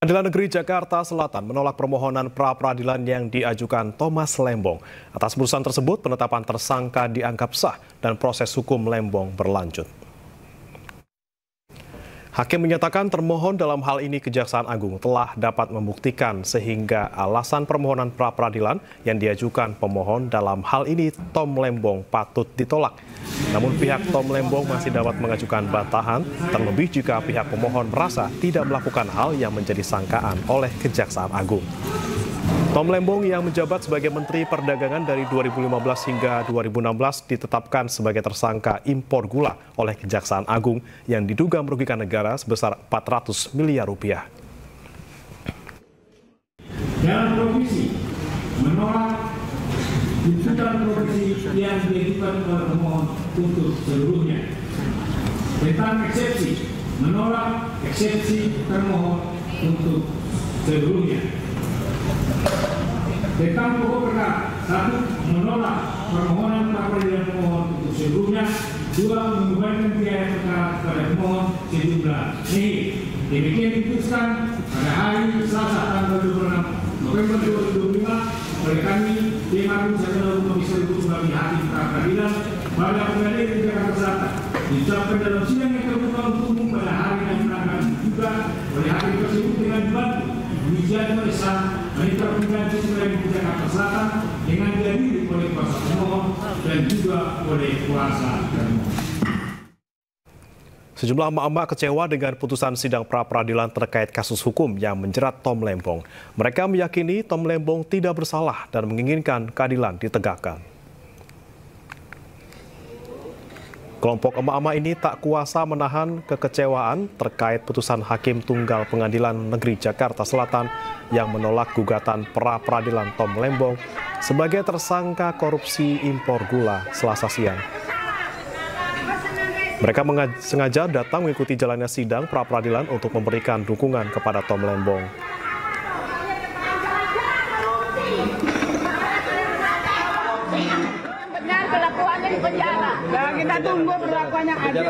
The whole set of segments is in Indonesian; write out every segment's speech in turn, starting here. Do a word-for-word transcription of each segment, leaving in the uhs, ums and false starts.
Pengadilan Negeri Jakarta Selatan menolak permohonan pra-peradilan yang diajukan Thomas Lembong. Atas putusan tersebut, penetapan tersangka dianggap sah dan proses hukum Lembong berlanjut. Hakim menyatakan termohon dalam hal ini Kejaksaan Agung telah dapat membuktikan sehingga alasan permohonan pra-peradilan yang diajukan pemohon dalam hal ini Tom Lembong patut ditolak. Namun pihak Tom Lembong masih dapat mengajukan bantahan, terlebih jika pihak pemohon merasa tidak melakukan hal yang menjadi sangkaan oleh Kejaksaan Agung. Tom Lembong yang menjabat sebagai Menteri Perdagangan dari dua ribu lima belas hingga dua ribu enam belas ditetapkan sebagai tersangka impor gula oleh Kejaksaan Agung yang diduga merugikan negara sebesar empat ratus miliar rupiah. Dalam provisi menolak tuntutan provisi yang diajukan oleh pemohon untuk seluruhnya. Tentang eksepsi menolak eksepsi termohon untuk seluruhnya. Tentang pokok perkara, satu, menolak permohonan pra-peradilan pemohon untuk seluruhnya. Dua, membebankan biaya perkara kepada pemohon sejumlah nihil. Demikian diputuskan pada hari Selasa tanggal dua puluh enam November dua ribu dua puluh lima oleh kami tim Agung Sarjana Hukum Komisaris sebagai hakim pra-peradilan pada Pengadilan Negeri Jakarta Selatan. Diucapkan dalam sidang yang terbuka untuk umum pada hari yang menangkan juga oleh hakim tersebut dengan dibantu Wijan Mesa Menitra Pengganti Pengadilan Negeri Jakarta Selatan dengan dihadiri oleh kuasa pemohon dan juga oleh kuasa termohon. Sejumlah emak-emak kecewa dengan putusan sidang pra-peradilan terkait kasus hukum yang menjerat Tom Lembong. Mereka meyakini Tom Lembong tidak bersalah dan menginginkan keadilan ditegakkan. Kelompok emak-emak ini tak kuasa menahan kekecewaan terkait putusan Hakim Tunggal Pengadilan Negeri Jakarta Selatan yang menolak gugatan pra-peradilan Tom Lembong sebagai tersangka korupsi impor gula Selasa siang. Mereka sengaja datang mengikuti jalannya sidang pra-peradilan untuk memberikan dukungan kepada Tom Lembong. Benar perlakuannya di penjara. Ya, kita tunggu perlakuannya adil.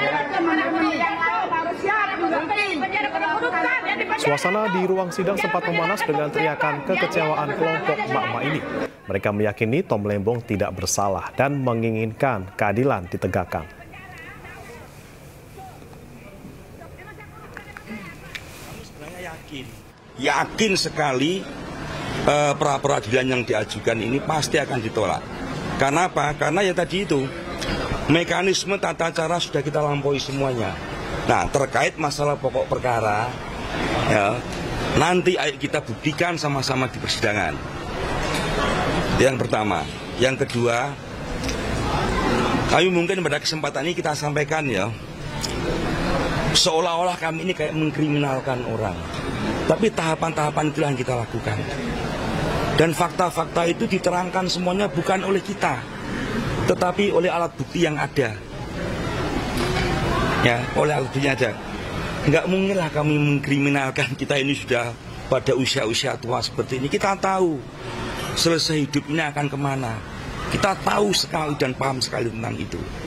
Suasana di ruang sidang sempat memanas dengan teriakan kekecewaan kelompok emak-emak ini. Mereka meyakini Tom Lembong tidak bersalah dan menginginkan keadilan ditegakkan. Yakin, yakin sekali uh, pra-peradilan yang diajukan ini pasti akan ditolak. Karena apa? Karena ya tadi itu mekanisme tata cara sudah kita lampaui semuanya. Nah, terkait masalah pokok perkara, ya, nanti ayo kita buktikan sama-sama di persidangan. Yang pertama, yang kedua, kami mungkin pada kesempatan ini kita sampaikan ya, seolah-olah kami ini kayak mengkriminalkan orang. Tapi tahapan-tahapan itu yang kita lakukan. Dan fakta-fakta itu diterangkan semuanya bukan oleh kita, tetapi oleh alat bukti yang ada. Ya, oleh alat bukti yang ada. Enggak mungkinlah kami mengkriminalkan, kita ini sudah pada usia-usia tua seperti ini. Kita tahu selesai hidup ini akan kemana. Kita tahu sekali dan paham sekali tentang itu.